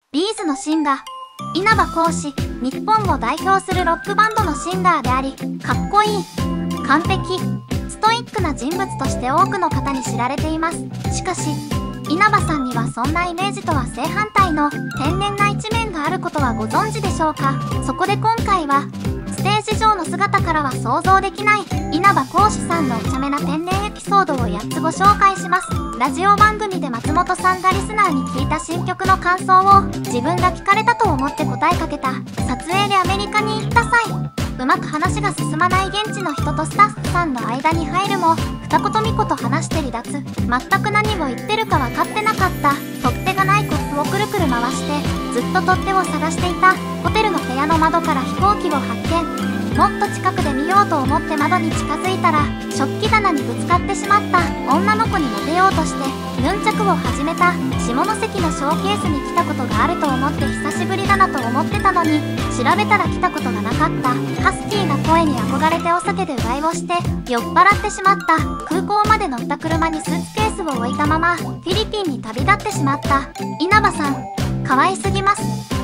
ビーズのシンガー、稲葉浩志。日本を代表するロックバンドのシンガーであり、かっこいい、完璧、ストイックな人物として多くの方に知られています。しかし、稲葉さんにはそんなイメージとは正反対の天然な一面があることはご存知でしょうか。そこで今回は、ステージ上の姿からは想像できない稲葉浩志さんのお茶目な天然エピソードを8つご紹介します。ラジオ番組で松本さんがリスナーに聞いた新曲の感想を自分が聞かれたと思って答えかけた。撮影でアメリカに行った際、うまく話が進まない現地の人とスタッフさんの間に入るも、二言三言話して離脱。全く何を言ってるか分かってなかった。取っ手がないコップをくるくる回して、ずっと取っ手を探していた。ホテルの部屋の窓から飛行機を発見。もっと近くで見ようと思って窓に近づいたら、食器棚にぶつかってしまった。女の子にモテようとして、ヌンチャクを始めた。下関のショーケースに来たことがあると思って久しぶりだなと思ってたのに、調べたら来たことがなかった。ハスキーな声に憧れてお酒でうがいをして、酔っ払ってしまった。空港まで乗った車にスーツケースを置いたまま、フィリピンに旅立ってしまった。稲葉さん、可愛すぎます。